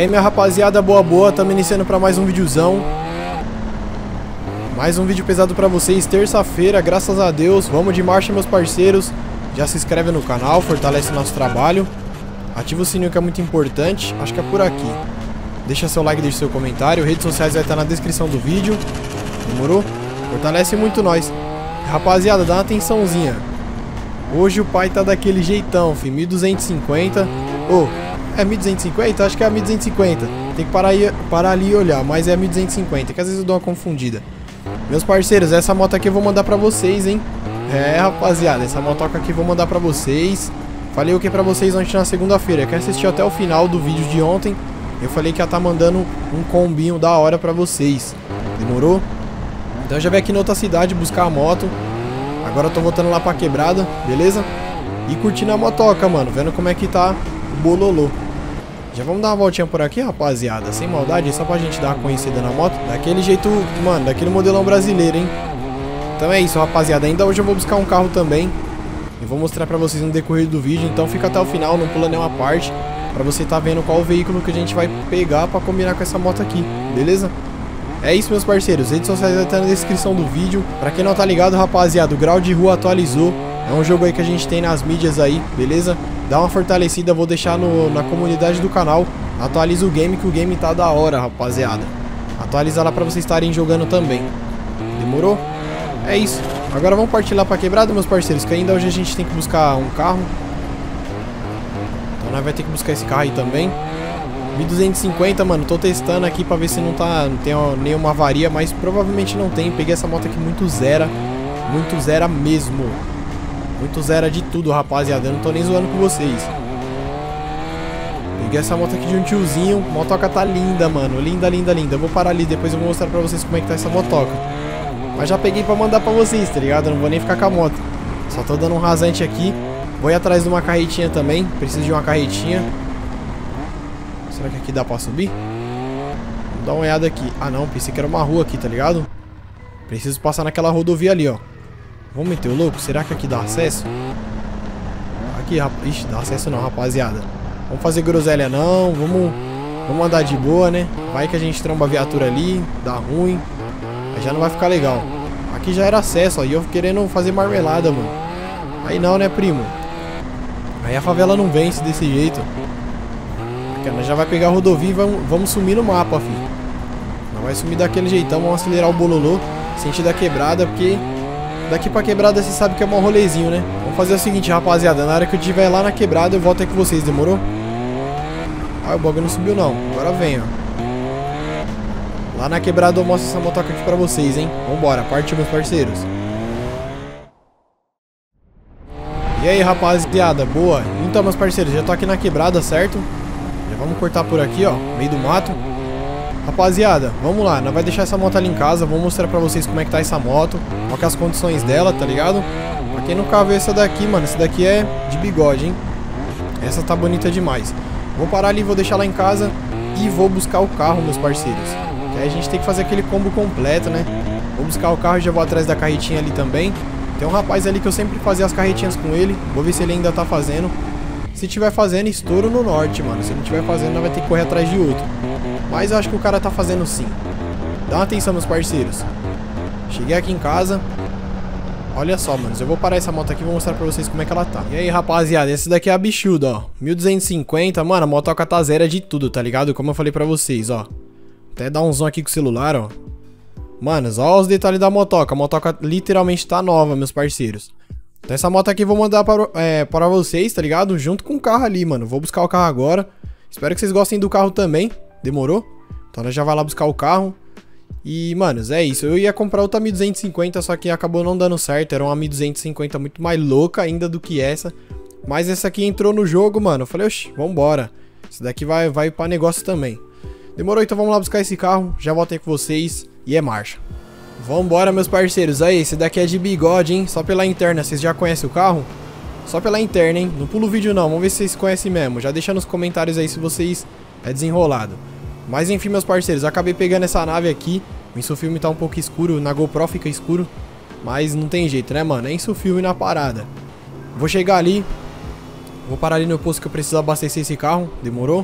E aí minha rapaziada, boa, estamos iniciando para mais um videozão. Mais um vídeo pesado para vocês, terça-feira, graças a Deus. Vamos de marcha, meus parceiros. Já se inscreve no canal, fortalece o nosso trabalho. Ativa o sininho que é muito importante, acho que é por aqui. Deixa seu like, deixa seu comentário. Redes sociais vai estar na descrição do vídeo. Demorou? Fortalece muito nós. Rapaziada, dá uma atençãozinha. Hoje o pai tá daquele jeitão, fi, 1250. É 1250? Acho que é a 1250. Tem que parar ali e olhar, mas é a 1250, que às vezes eu dou uma confundida. Meus parceiros, essa moto aqui eu vou mandar pra vocês, hein? É, rapaziada, essa motoca aqui eu vou mandar pra vocês. Falei o que pra vocês ontem na segunda-feira. Quer assistir até o final do vídeo de ontem? Eu falei que ia estar mandando um combinho da hora pra vocês. Demorou? Então eu já vim aqui na outra cidade buscar a moto. Agora eu tô voltando lá pra quebrada, beleza? E curtindo a motoca, mano. Vendo como é que tá o bololô. Já vamos dar uma voltinha por aqui, rapaziada. Sem maldade, só pra gente dar uma conhecida na moto. Daquele jeito, mano, daquele modelão brasileiro, hein? Então é isso, rapaziada. Ainda hoje eu vou buscar um carro também. Eu vou mostrar pra vocês no decorrer do vídeo. Então fica até o final, não pula nenhuma parte. Pra você tá vendo qual o veículo que a gente vai pegar pra combinar com essa moto aqui, beleza? É isso, meus parceiros. Redes sociais vai estar na descrição do vídeo. Pra quem não tá ligado, rapaziada, o Grau de Rua atualizou. É um jogo aí que a gente tem nas mídias aí, beleza? Dá uma fortalecida, vou deixar na comunidade do canal. Atualiza o game, que o game tá da hora, rapaziada. Atualiza lá pra vocês estarem jogando também. Demorou? É isso. Agora vamos partir lá pra quebrada, meus parceiros, que ainda hoje a gente tem que buscar um carro. Então nós vai ter que buscar esse carro aí também. 1250, mano, tô testando aqui pra ver se não tem nenhuma avaria, mas provavelmente não tem. Peguei essa moto aqui muito zera mesmo. Muito zera de tudo, rapaziada, eu não tô nem zoando com vocês. Peguei essa moto aqui de um tiozinho. A motoca tá linda, mano, linda. Eu vou parar ali, depois eu vou mostrar pra vocês como é que tá essa motoca. Mas já peguei pra mandar pra vocês, tá ligado? Eu não vou nem ficar com a moto. Só tô dando um rasante aqui. Vou ir atrás de uma carretinha também. Preciso de uma carretinha. Será que aqui dá pra subir? Vamos dar uma olhada aqui. Ah não, pensei que era uma rua aqui, tá ligado? Preciso passar naquela rodovia ali, ó. Vamos meter o louco? Será que aqui dá acesso? Aqui, ixi, dá acesso não, rapaziada. Vamos fazer groselha não. Vamos andar de boa, né? Vai que a gente tromba a viatura ali. Dá ruim. Aí já não vai ficar legal. Aqui já era acesso, ó. E eu querendo fazer marmelada, mano. Aí não, né, primo? Aí a favela não vence desse jeito. Nós já vai pegar a rodovia e vamos sumir no mapa, filho. Nós vai sumir daquele jeitão, vamos acelerar o bololô. Sentido da quebrada, porque daqui pra quebrada você sabe que é um rolezinho, né? Vamos fazer o seguinte, rapaziada. Na hora que eu estiver lá na quebrada eu volto aí com vocês, demorou? Ah, o bagulho não subiu não. Agora vem, ó. Lá na quebrada eu mostro essa motoca aqui pra vocês, hein? Vambora, partiu, meus parceiros. E aí, rapaziada, boa? Então, meus parceiros, já tô aqui na quebrada, certo? Já vamos cortar por aqui, ó, meio do mato. Rapaziada, vamos lá, nós vai deixar essa moto ali em casa. Vou mostrar pra vocês como é que tá essa moto, qual que é as condições dela, tá ligado? Pra quem nunca viu essa daqui, mano, essa daqui é de bigode, hein? Essa tá bonita demais. Vou parar ali, vou deixar lá em casa e vou buscar o carro, meus parceiros. Que aí a gente tem que fazer aquele combo completo, né? Vou buscar o carro e já vou atrás da carretinha ali também. Tem um rapaz ali que eu sempre fazia as carretinhas com ele. Vou ver se ele ainda tá fazendo. Se tiver fazendo, estouro no norte, mano. Se não tiver fazendo, nós vai ter que correr atrás de outro. Mas eu acho que o cara tá fazendo sim. Dá uma atenção, meus parceiros. Cheguei aqui em casa. Olha só, mano. Eu vou parar essa moto aqui e vou mostrar pra vocês como é que ela tá. E aí, rapaziada, essa daqui é a bichuda, ó. 1250, mano, a motoca tá zero de tudo, tá ligado? Como eu falei pra vocês, ó. Até dar um zoom aqui com o celular, ó. Mano, olha os detalhes da motoca. A motoca literalmente tá nova, meus parceiros. Então essa moto aqui eu vou mandar para vocês, tá ligado? Junto com o carro ali, mano. Vou buscar o carro agora. Espero que vocês gostem do carro também. Demorou? Então nós já vai lá buscar o carro. E, manos, é isso. Eu ia comprar outra 1250, só que acabou não dando certo. Era uma 1250 muito mais louca ainda do que essa. Mas essa aqui entrou no jogo, mano. Eu falei, oxi, vambora. Esse daqui vai pra negócio também. Demorou, então vamos lá buscar esse carro. Já voltei com vocês e é marcha. Vambora, meus parceiros. Aí, esse daqui é de bigode, hein? Só pela interna. Vocês já conhecem o carro? Só pela interna, hein? Não pula o vídeo não. Vamos ver se vocês conhecem mesmo. Já deixa nos comentários aí se vocês é desenrolado. Mas enfim, meus parceiros. Acabei pegando essa nave aqui. O insufilme tá um pouco escuro. Na GoPro fica escuro. Mas não tem jeito, né, mano? É insufilme na parada. Vou chegar ali. Vou parar ali no posto que eu preciso abastecer esse carro. Demorou?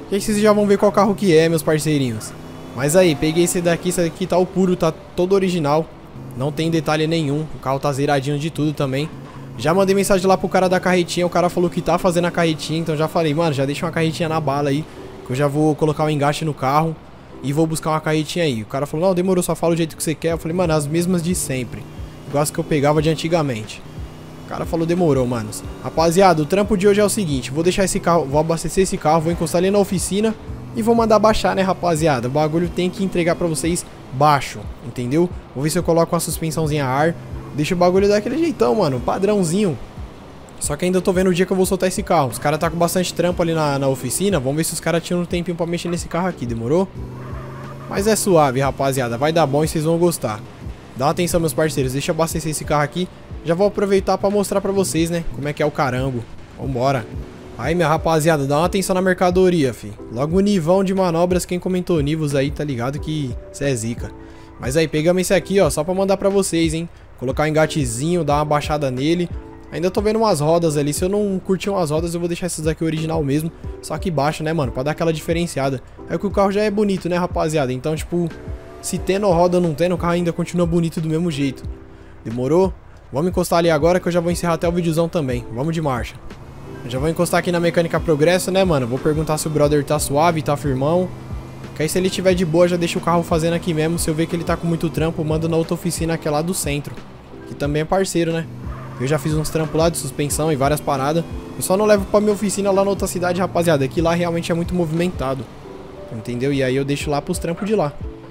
Que aí vocês já vão ver qual carro que é, meus parceirinhos. Mas aí, peguei esse daqui tá o puro, tá todo original. Não tem detalhe nenhum, o carro tá zeradinho de tudo também. Já mandei mensagem lá pro cara da carretinha, o cara falou que tá fazendo a carretinha. Então já falei, mano, já deixa uma carretinha na bala aí, que eu já vou colocar o engate no carro e vou buscar uma carretinha aí. O cara falou, não, demorou, só fala o jeito que você quer. Eu falei, mano, as mesmas de sempre, igual as que eu pegava de antigamente. O cara falou, demorou, manos. Rapaziada, o trampo de hoje é o seguinte, vou deixar esse carro, vou abastecer esse carro, vou encostar ali na oficina e vou mandar baixar, né, rapaziada? O bagulho tem que entregar pra vocês baixo, entendeu? Vou ver se eu coloco uma suspensãozinha a ar. Deixa o bagulho daquele jeitão, mano, padrãozinho. Só que ainda tô vendo o dia que eu vou soltar esse carro. Os caras tá com bastante trampo ali na oficina. Vamos ver se os caras tinham um tempinho pra mexer nesse carro aqui, demorou? Mas é suave, rapaziada, vai dar bom e vocês vão gostar. Dá uma atenção, meus parceiros, deixa eu abastecer esse carro aqui. Já vou aproveitar pra mostrar pra vocês, né, como é que é o carango. Vambora. Aí, minha rapaziada, dá uma atenção na mercadoria, fi. Logo o Nivão de manobras, quem comentou Nivos aí, tá ligado que cê é zica. Mas aí, pegamos esse aqui, ó, só pra mandar pra vocês, hein. Colocar um engatezinho, dar uma baixada nele. Ainda tô vendo umas rodas ali, se eu não curtir umas rodas, eu vou deixar essas daqui original mesmo. Só que baixa, né, mano, pra dar aquela diferenciada. É que o carro já é bonito, né, rapaziada. Então, tipo, se tendo roda ou não tendo, o carro ainda continua bonito do mesmo jeito. Demorou? Vamos encostar ali agora que eu já vou encerrar até o videozão também. Vamos de marcha. Eu já vou encostar aqui na Mecânica Progresso, né, mano? Vou perguntar se o brother tá suave, tá firmão. Que aí se ele tiver de boa, já deixa o carro fazendo aqui mesmo. Se eu ver que ele tá com muito trampo, mando na outra oficina, que é lá do centro. Que também é parceiro, né? Eu já fiz uns trampos lá de suspensão e várias paradas. Eu só não levo pra minha oficina lá na outra cidade, rapaziada. Que lá realmente é muito movimentado. Entendeu? E aí eu deixo lá pros trampos de lá.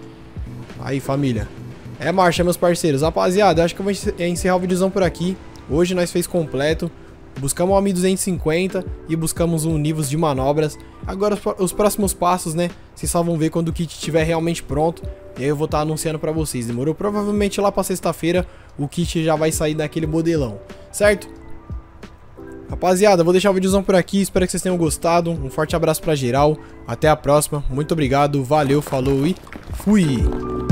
Aí, família. É marcha, meus parceiros. Rapaziada, acho que eu vou encerrar o videozão por aqui. Hoje nós fez completo. Buscamos um 1250 e buscamos um Nivus de manobras. Agora os próximos passos, né? Vocês só vão ver quando o kit estiver realmente pronto. E aí eu vou estar anunciando pra vocês. Demorou? Provavelmente lá pra sexta-feira o kit já vai sair daquele modelão. Certo? Rapaziada, vou deixar o videozão por aqui. Espero que vocês tenham gostado. Um forte abraço pra geral. Até a próxima. Muito obrigado. Valeu, falou e fui!